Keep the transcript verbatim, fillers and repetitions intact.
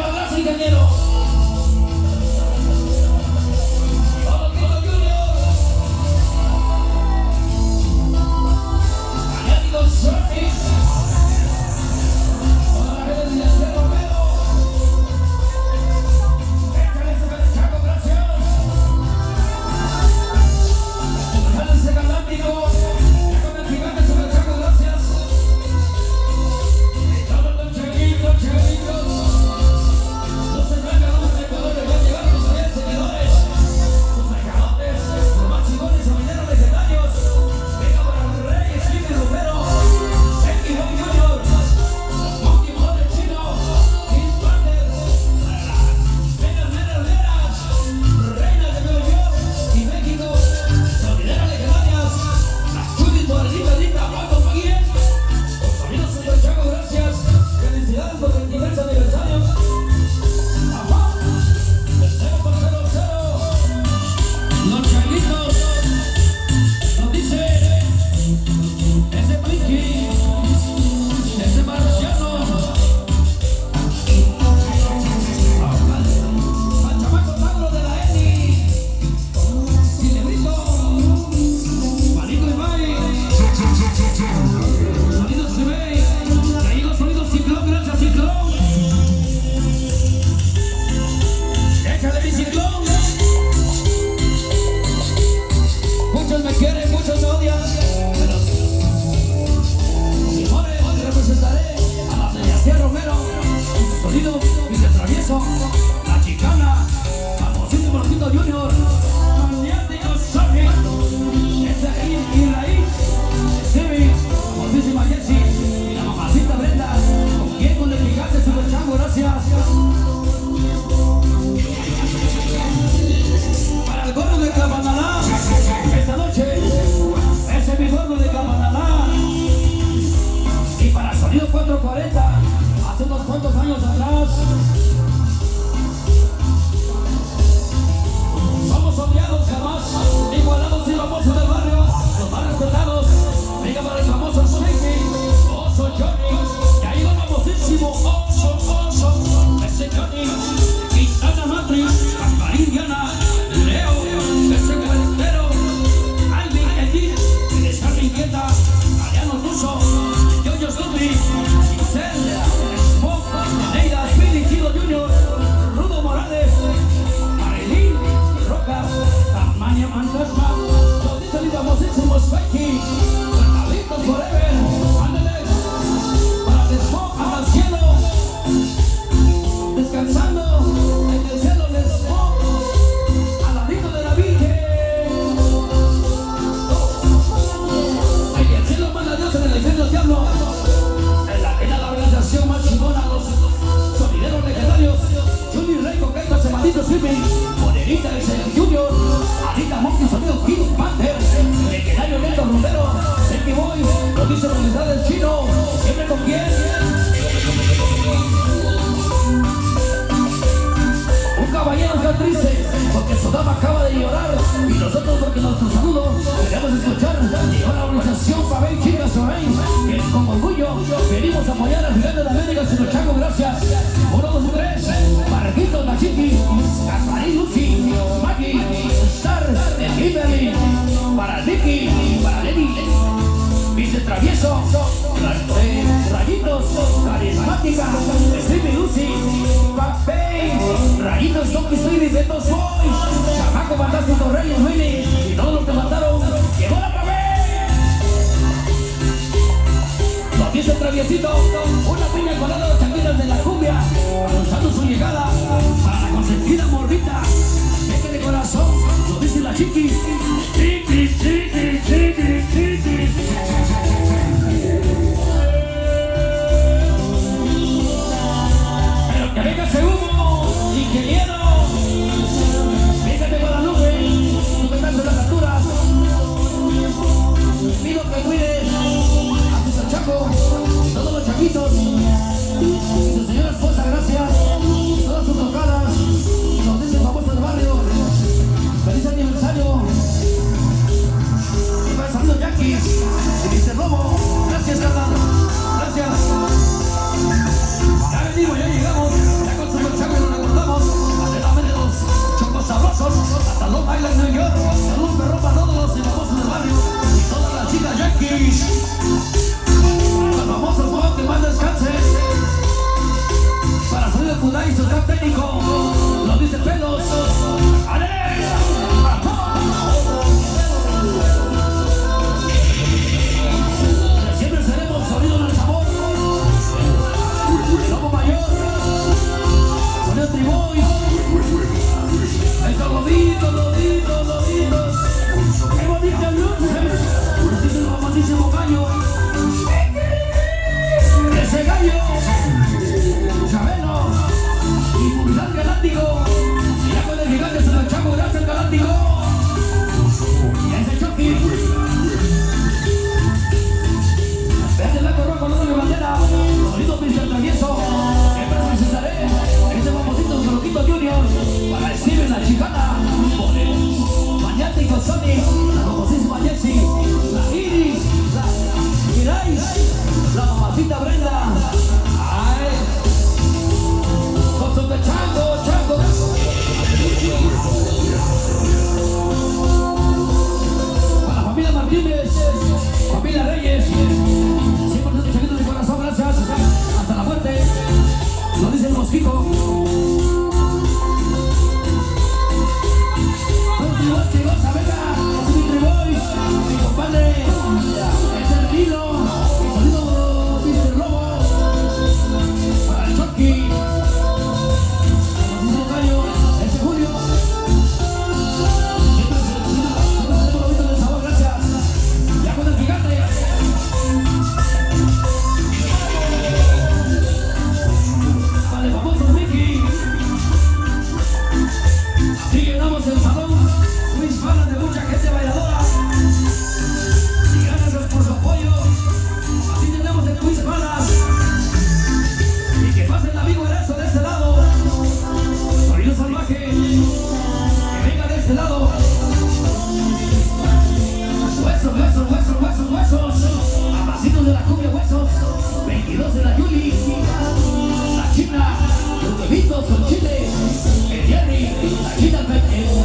gracias, ingeniero. Todo Tito Junior. Fanáticos Sonic. Toda la gente de José Romero. Échale ese Chaco, gracias. Ese galáctico. Ya con el gigante sobre Chaco, gracias. Y todos los chiquitos, chiquitos. No se vengan los espectadores, ya llegaron los fieles seguidores. Sus sacadotes, los más chingones, sonideros legendarios. Venga para el rey, Steve Romero. Seki Boy Junior. Monkey Mode Chino. Kid Thunder. Venas Neras Neras. Reinas de Nueva York y México. Sonideras legendarias. Las Judith Morenita Dita, Paco Maguire. Los sonidos Super Chaco, gracias. Felicidades por el veintitrés aniversario. Ajá. El cero por cero cero. Los changuitos. Nos dice ese Pinky, ese marciano. Al chamaco Tauro de la Eni. Cinebrito. Manito Ibai. Sonidos Cibey. Traído sonidos Ciclón, gracias Ciclón. Échale mi Ciclón. Muchos me quieren, muchos me odian. Pero Simone, hoy representaré a la Federación Romero. En su sonido, Mister Travieso, La Chicana, famosísimo Tito Junior, Maniáticos Sonic, ese y Raíz, Stevie, famosísima Jessie y la mamacita Brenda, con quien con el gigante Super Chaco, gracias. Para el gordo de Cabanalá, esta noche, ese es mi gordo de Cabanalá. Y para Sonido cuatrocientos cuarenta, hace unos cuantos años atrás. Somos odiados jamás, igualados y famosos del barrio, los más respetados. Venga para el famoso Snakey, Oso Johnny, y ahí va famosísimo Oso, Oso, ese Johnny, Quintana Matrix, Gasparín Diana, Leo, ese carretero, Alvin Edith, Descarga Inquieta, Mariano Russo, Yoyo Snoopy, Giselle, Smoke, Neida, Billy Tito Junior, Rudo Morales, Marilyn, Roca, Tamaña Fantasma, los dice famosísimos Spikey, Carnalitos Forever, Ángeles, para el Smoke hasta el cielo, descansando en el cielo del Smoke, al ladito de la Virgen. En el cielo manda Dios, en el infierno el diablo. En la que la organización más chingona, los sonideros legendarios, Junior Rey, Coqueta, Semanito Swimming, Monerita, el Junior, Anita Monkey, sonido King Panther, legendario Neto Romero, Seki Boy, lo dice la unidad del chino, siempre con quién. Un caballero está triste porque su dama acaba de llorar y nosotros porque nuestro saludo queremos escuchar. Llegó la organización Pabell Chicas Sorein, que con orgullo venimos a apoyar al gigante de América, Super Chaco, gracias. Uno, dos, tres, Barreguito, La Chiqui, Gasparín, Lucy, Maggie, Star, el Kimberly, para Nicky, para Lenny, Mister Travieso, Rayitos, Carismática, Stevie Lucy, Papey, Rayitos, Donkey Stevie, Beto Boys, Chamaco Fantástico, Reyes, Winnie, y todos los que mataron, llegó la Papey. Lo dice el Traviesito, una piña colada de chaquitas de la cumbia, anunciando su llegada para la consentida morrita. Vete de corazón, lo dice la Chiqui. Chiqui, chiqui, chiqui, chiqui. Pero que venga ese humo, ingeniero. Fíjate con la nube, tú me estás en las alturas. Pido que cuides a tus Chaco, todos los chaquitos. dice el top técnico, lo dice Pelos. ¡Ale! Siempre seremos sonido del sabor. El lobo mayor, con el triboy. Esos loditos, loditos, loditos. ¡Qué bonita luces! Dice el famosísimo gallo. Ese gallo, Chabelo y Pulsar Galáctico. Ya con el gigante se lo echamos, gracias al Galáctico. Y ese Chucky. Verde, blanco, rojo, no de bandera. Sonido mister Travieso. Siempre presentaré ese famosito Soloquito Junior. Para Steven, la chicana. Por el maniático Sony. La famosísima Jessie. La Iris. La Irais. La mamacita Brenda. Ay. Con su de Chango, Chango. Para la familia Martínez. Familia Reyes. Siempre estoy seguido de corazón, gracias. Hasta la muerte. Lo dice el mosquito. Chicos, chicos, a venga. Es mi triboy. Mi compadre. Es el Nilo. Mi sonido mister Lobo. Para el Chucky. Para el gallo. Ese Julio. Siempre se lo visto del sabor, gracias. Ya con el gigante. Para el famoso Mickey. Así llenamos el salón. Mis panas de mucha gente bailadora. Y gracias por su apoyo. Así tenemos el Quiz Palas. Y que pasen el amigo Erazo de este lado. Sonido salvaje. Que venga de este lado. Huesos, huesos, huesos, huesos, huesos. Abracitos de la cumbia, huesos. veintidós de la Yuli. La China. Los bebitos con chile. El Jerry. La China. El